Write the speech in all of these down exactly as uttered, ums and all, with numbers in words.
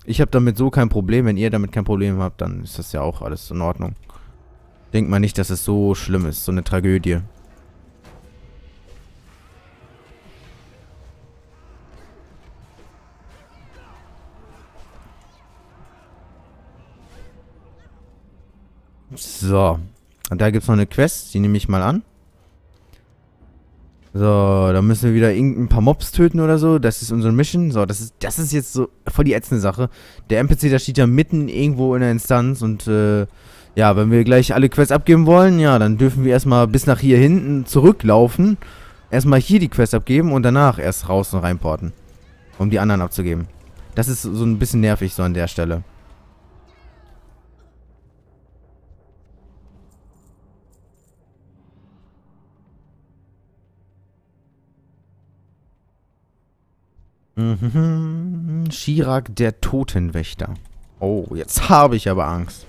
Ich habe damit so kein Problem. Wenn ihr damit kein Problem habt, dann ist das ja auch alles in Ordnung. Denkt mal nicht, dass es so schlimm ist. So eine Tragödie. So. Und da gibt es noch eine Quest. Die nehme ich mal an. So, da müssen wir wieder ein paar Mobs töten oder so. Das ist unsere Mission. So, das ist, das ist jetzt so voll die ätzende Sache. Der N P C, der steht ja mitten irgendwo in der Instanz. Und, äh, ja, wenn wir gleich alle Quests abgeben wollen, ja, dann dürfen wir erstmal bis nach hier hinten zurücklaufen. Erstmal hier die Quest abgeben und danach erst raus und reinporten. Um die anderen abzugeben. Das ist so ein bisschen nervig so an der Stelle. Mhm. Chirac, der Totenwächter. Oh, jetzt habe ich aber Angst.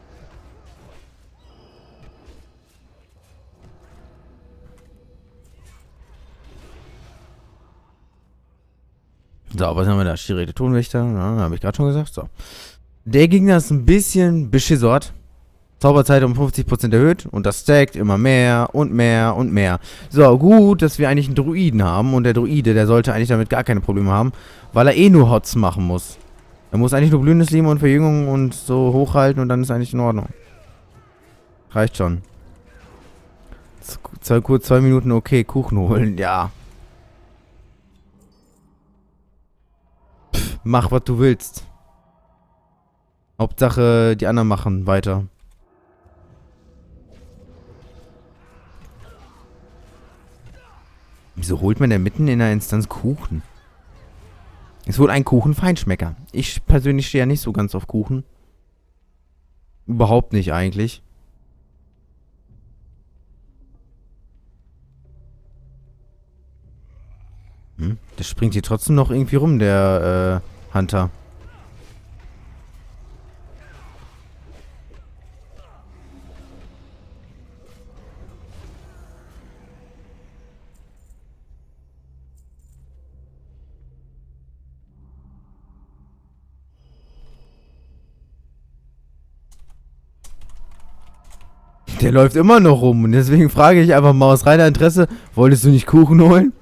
So, was haben wir da? Chirac, der Totenwächter. Ja, habe ich gerade schon gesagt. So. Der Gegner ist ein bisschen beschissort. Zauberzeit um fünfzig Prozent erhöht und das stackt immer mehr und mehr und mehr. So, gut, dass wir eigentlich einen Druiden haben und der Druide, der sollte eigentlich damit gar keine Probleme haben, weil er eh nur Hots machen muss. Er muss eigentlich nur blühendes Leben und Verjüngung und so hochhalten und dann ist eigentlich in Ordnung. Reicht schon. Zwei, kurz zwei Minuten, okay, Kuchen holen, ja. Pff, mach, was du willst. Hauptsache, die anderen machen weiter. Wieso holt man denn mitten in der Instanz Kuchen? Es wohl ein Kuchen-Feinschmecker. Ich persönlich stehe ja nicht so ganz auf Kuchen. Überhaupt nicht eigentlich. Hm? Der springt hier trotzdem noch irgendwie rum, der äh, Hunter. Der läuft immer noch rum und deswegen frage ich einfach mal aus reiner Interesse, wolltest du nicht Kuchen holen?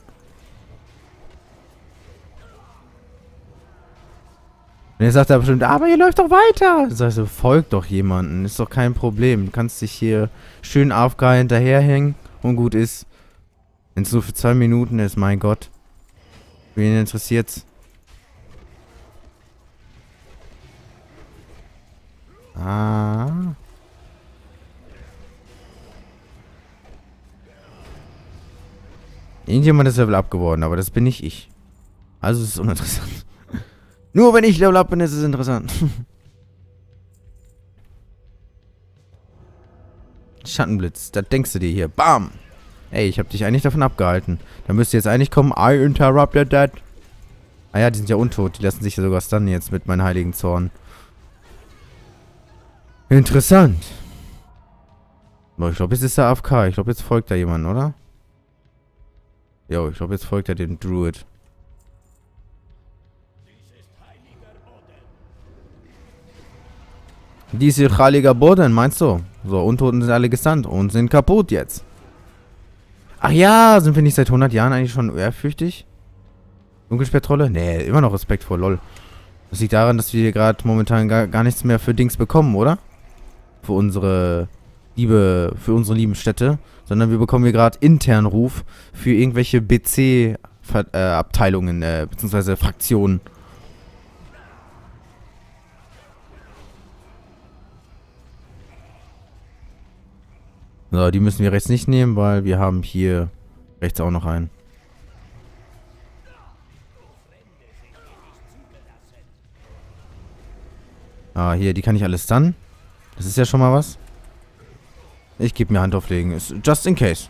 Und er sagt er bestimmt, aber ihr läuft doch weiter. Das heißt, folgt doch jemanden, ist doch kein Problem. Du kannst dich hier schön A F K hinterherhängen und gut ist. Wenn es nur für zwei Minuten ist, mein Gott. Wen interessiert's? Ah. Irgendjemand ist Level up geworden, aber das bin nicht ich. Also ist es uninteressant. Nur wenn ich Level up bin, ist es interessant. Schattenblitz, das denkst du dir hier. Bam! Ey, ich hab dich eigentlich davon abgehalten. Da müsste jetzt eigentlich kommen, I interrupted that. Ah ja, die sind ja untot. Die lassen sich ja sogar stunnen jetzt mit meinem heiligen Zorn. Interessant. Aber ich glaube, jetzt ist der A F K. Ich glaube, jetzt folgt da jemand, oder? Jo, ich glaube, jetzt folgt er dem Druid. Dies ist heiliger Boden, meinst du? So, Untoten sind alle gesandt und sind kaputt jetzt. Ach ja, sind wir nicht seit hundert Jahren eigentlich schon ehrfürchtig? Dunkelschwertrolle? Nee, immer noch respektvoll, lol. Das liegt daran, dass wir hier gerade momentan gar, gar nichts mehr für Dings bekommen, oder? Für unsere liebe, für unsere lieben Städte. Sondern wir bekommen hier gerade internen Ruf für irgendwelche B C-Abteilungen, äh, beziehungsweise Fraktionen. So, die müssen wir rechts nicht nehmen, weil wir haben hier rechts auch noch einen. Ah, hier, die kann ich alles stunnen. Das ist ja schon mal was. Ich gebe mir Hand auflegen. Ist just in case.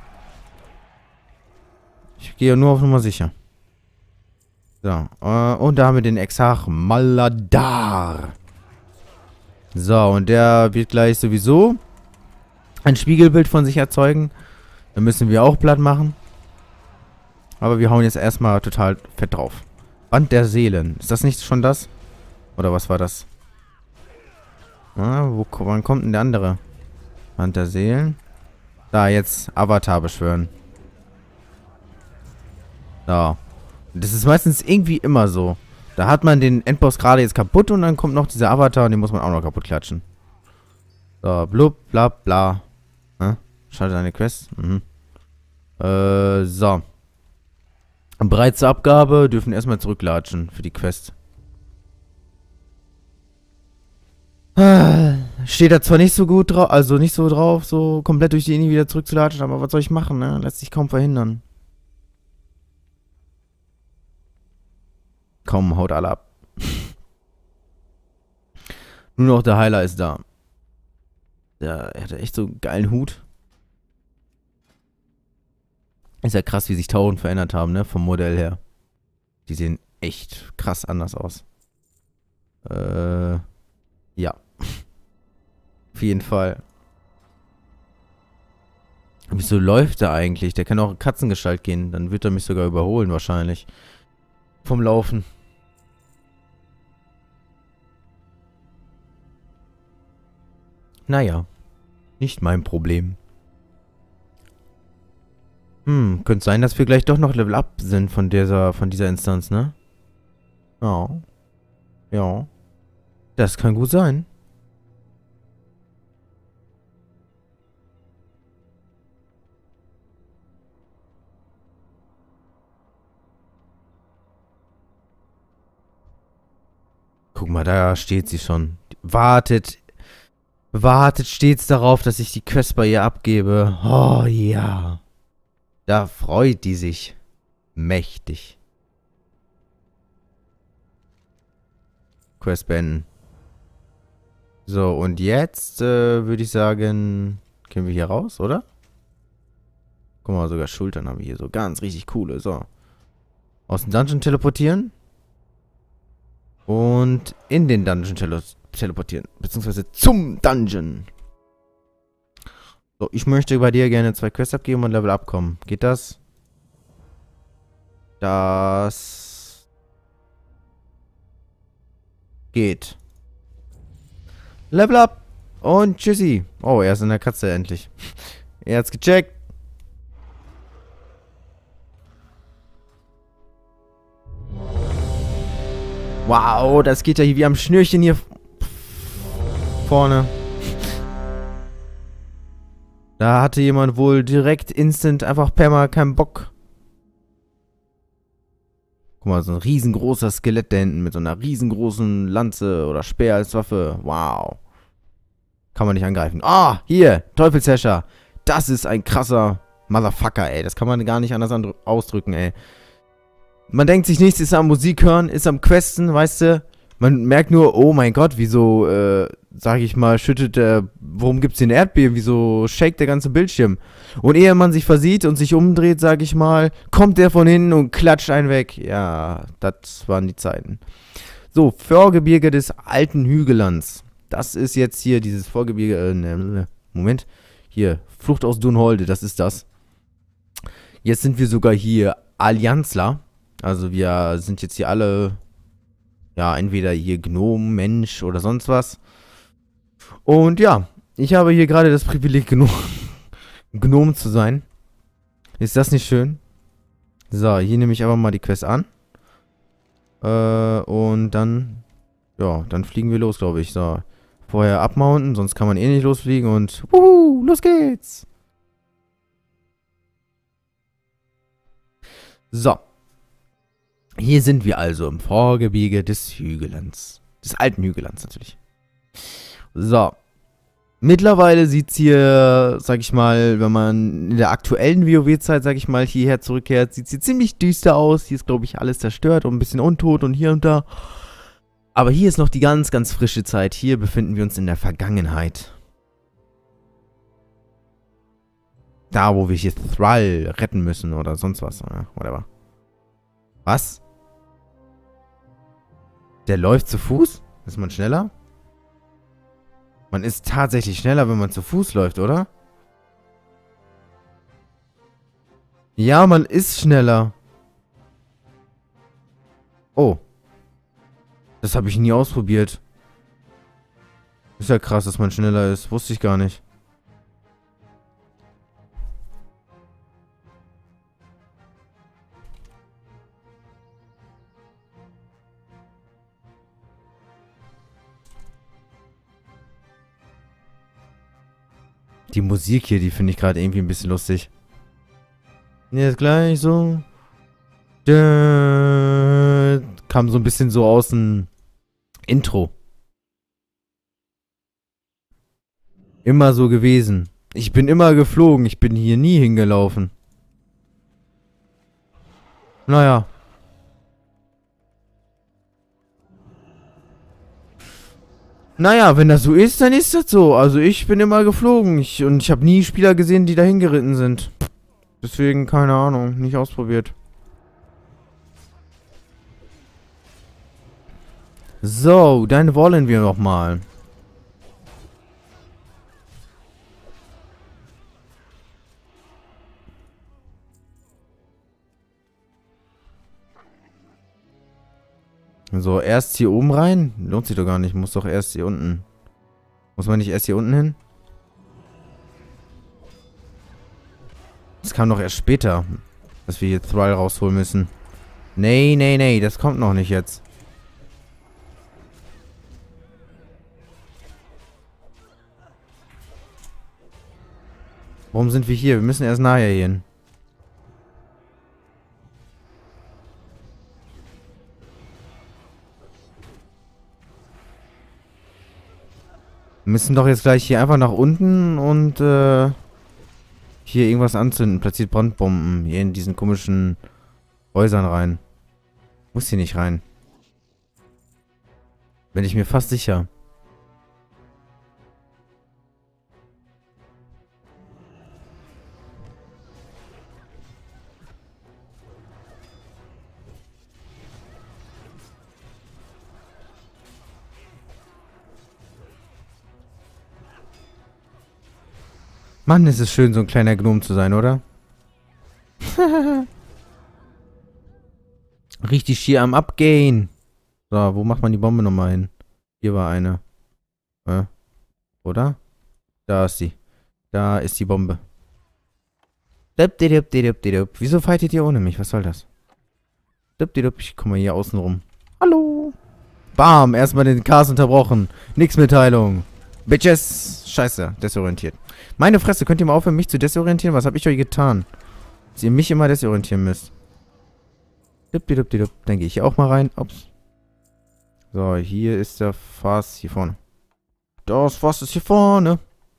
Ich gehe nur auf Nummer sicher. So. Äh, und da haben wir den Exarch Maladar. So, und der wird gleich sowieso ein Spiegelbild von sich erzeugen. Da müssen wir auch platt machen. Aber wir hauen jetzt erstmal total fett drauf. Band der Seelen. Ist das nicht schon das? Oder was war das? Ah, wo, wann kommt denn der andere? Hand der Seelen. Da, jetzt Avatar beschwören. Da. Das ist meistens irgendwie immer so. Da hat man den Endboss gerade jetzt kaputt und dann kommt noch dieser Avatar und den muss man auch noch kaputt klatschen. So, blub, bla, bla. Hm? Schalte eine Quest. Mhm. Äh, so. Bereit zur Abgabe, dürfen erstmal zurücklatschen für die Quest. Steht da zwar nicht so gut drauf, also nicht so drauf, so komplett durch die Linie wieder zurückzulatschen, aber was soll ich machen, ne? Lässt sich kaum verhindern. Komm, haut alle ab. Nur noch der Heiler ist da. Der, er hatte echt so einen geilen Hut. Ist ja krass, wie sich Tauren verändert haben, ne? Vom Modell her. Die sehen echt krass anders aus. Äh, ja. Auf jeden Fall. Wieso läuft der eigentlich? Der kann auch in Katzengestalt gehen. Dann wird er mich sogar überholen wahrscheinlich. Vom Laufen. Naja. Nicht mein Problem. Hm, könnte sein, dass wir gleich doch noch Level Up sind von dieser, von dieser Instanz, ne? Ja. Ja. Das kann gut sein. Guck mal, da steht sie schon. Wartet. Wartet stets darauf, dass ich die Quest bei ihr abgebe. Oh ja. Da freut die sich. Mächtig. Quest beenden. So, und jetzt äh, würde ich sagen, können wir hier raus, oder? Guck mal, sogar Schultern haben wir hier. So ganz richtig coole. So. Aus dem Dungeon teleportieren. Und in den Dungeon tele teleportieren. Beziehungsweise zum Dungeon. So, ich möchte bei dir gerne zwei Quests abgeben und Level abkommen. Geht das? Das geht. Level up. Und tschüssi. Oh, er ist in der Katze endlich. Er hat's gecheckt. Wow, das geht ja hier wie am Schnürchen hier vorne. Da hatte jemand wohl direkt instant einfach perma keinen Bock. Guck mal, so ein riesengroßer Skelett da hinten mit so einer riesengroßen Lanze oder Speer als Waffe. Wow. Kann man nicht angreifen. Ah, hier, Teufelshäscher. Das ist ein krasser Motherfucker, ey. Das kann man gar nicht anders ausdrücken, ey. Man denkt sich nichts, ist am Musik hören, ist am Questen, weißt du. Man merkt nur, oh mein Gott, wieso, äh, sag ich mal, schüttet der, warum gibt's den Erdbeben, wieso shakt der ganze Bildschirm? Und ehe man sich versieht und sich umdreht, sag ich mal, kommt der von hinten und klatscht einen weg. Ja, das waren die Zeiten. So, Vorgebirge des alten Hügellands. Das ist jetzt hier dieses Vorgebirge, äh, ne, Moment, hier, Flucht aus Dunholde, das ist das. Jetzt sind wir sogar hier Allianzler. Also wir sind jetzt hier alle, ja, entweder hier Gnom, Mensch oder sonst was. Und ja, ich habe hier gerade das Privileg, Gnom, Gnom zu sein. Ist das nicht schön? So, hier nehme ich aber mal die Quest an. Äh, und dann, ja, dann fliegen wir los, glaube ich. So, vorher abmounten, sonst kann man eh nicht losfliegen und, wuhu, los geht's. So. Hier sind wir also im Vorgebirge des Hügellands. Des alten Hügellands natürlich. So. Mittlerweile sieht es hier, sag ich mal, wenn man in der aktuellen WoW-Zeit, sag ich mal, hierher zurückkehrt, sieht es hier ziemlich düster aus. Hier ist, glaube ich, alles zerstört und ein bisschen untot und hier und da. Aber hier ist noch die ganz, ganz frische Zeit. Hier befinden wir uns in der Vergangenheit. Da, wo wir hier Thrall retten müssen oder sonst was. Oder whatever. Was? Der läuft zu Fuß? Ist man schneller? Man ist tatsächlich schneller, wenn man zu Fuß läuft, oder? Ja, man ist schneller. Oh. Das habe ich nie ausprobiert. Ist ja krass, dass man schneller ist. Wusste ich gar nicht. Die Musik hier, die finde ich gerade irgendwie ein bisschen lustig. Jetzt gleich so. Dö, kam so ein bisschen so aus dem Intro. Immer so gewesen. Ich bin immer geflogen. Ich bin hier nie hingelaufen. Naja. Naja, wenn das so ist, dann ist das so. Also ich bin immer geflogen. Ich, und ich habe nie Spieler gesehen, die dahin geritten sind. Deswegen, keine Ahnung. Nicht ausprobiert. So, dann wollen wir noch mal. So, erst hier oben rein? Lohnt sich doch gar nicht. Muss doch erst hier unten. Muss man nicht erst hier unten hin? Das kam doch erst später, dass wir hier Thrall rausholen müssen. Nee, nee, nee. Das kommt noch nicht jetzt. Warum sind wir hier? Wir müssen erst nachher hin. Wir müssen doch jetzt gleich hier einfach nach unten und äh, hier irgendwas anzünden. Platziert Brandbomben hier in diesen komischen Häusern rein. Muss hier nicht rein. Bin ich mir fast sicher. Mann, ist es schön, so ein kleiner Gnome zu sein, oder? Richtig schier am Abgehen. So, wo macht man die Bombe nochmal hin? Hier war eine. Äh, oder? Da ist sie. Da ist die Bombe. Wieso fightet ihr ohne mich? Was soll das? Ich komme mal hier außen rum. Hallo. Bam, erstmal den Cast unterbrochen. Nix Mitteilung. Bitches. Scheiße, desorientiert. Meine Fresse, könnt ihr mal aufhören, mich zu desorientieren? Was habe ich euch getan? Dass ihr mich immer desorientieren müsst. Dann gehe ich hier auch mal rein. Ups. So, hier ist der Fass hier vorne. Das Fass ist hier vorne.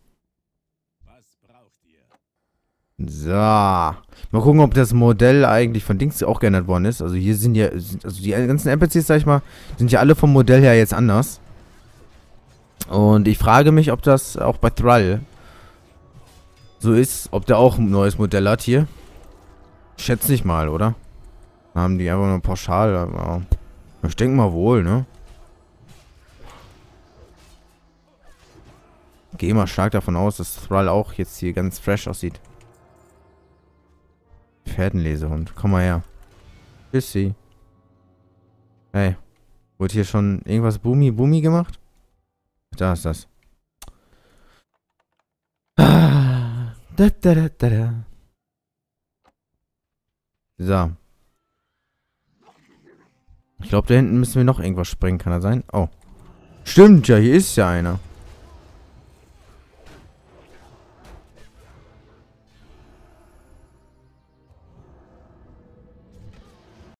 So. Mal gucken, ob das Modell eigentlich von Dings auch geändert worden ist. Also hier sind ja, also die ganzen N P Cs, sag ich mal, sind ja alle vom Modell her jetzt anders. Und ich frage mich, ob das auch bei Thrall so ist, ob der auch ein neues Modell hat hier. Schätze ich mal, oder? Haben die einfach nur pauschal, aber ich denke mal wohl, ne? Gehe mal stark davon aus, dass Thrall auch jetzt hier ganz fresh aussieht. Pferdenlesehund, komm mal her. Tschüssi. Hey, wurde hier schon irgendwas Boomy Boomy gemacht? Da ist das. Ah, da, da, da, da, da. So. Ich glaube, da hinten müssen wir noch irgendwas sprengen, kann er sein? Oh. Stimmt, ja, hier ist ja einer.